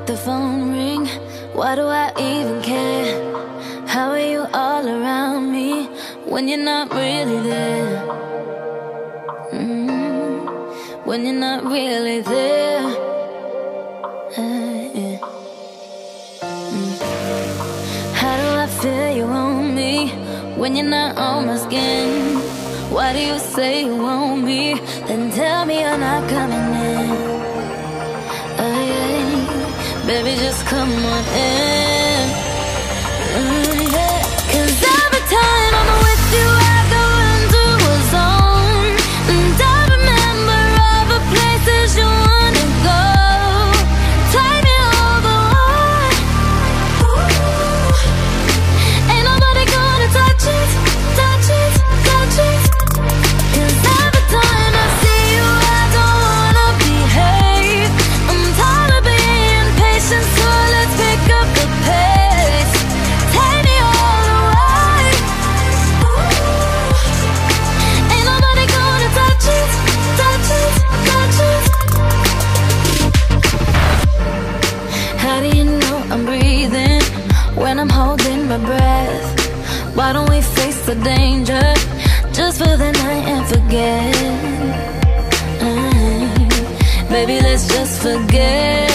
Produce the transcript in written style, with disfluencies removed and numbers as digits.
the phone ring. Why do I even care? How are you all around me when you're not really there? When you're not really there. Yeah. How do I feel you on me when you're not on my skin? Why do you say you want me, then tell me you're not coming in? Yeah. Baby, just come on in. Yeah. 'Cause every time I'm with you, I go into a zone, and I remember all the places you wanna go. Take me all the way. Ain't nobody gonna touch it, touch it, touch it. 'Cause every time I see you, I don't wanna behave. I'm tired of being patient, so let's pick up the pace. Take me all the way. Ain't nobody gonna touch it, touch it, touch it. How do you know I'm breathing when I'm holding my breath? Why don't we face the danger just for the night and forget? Baby, let's just forget.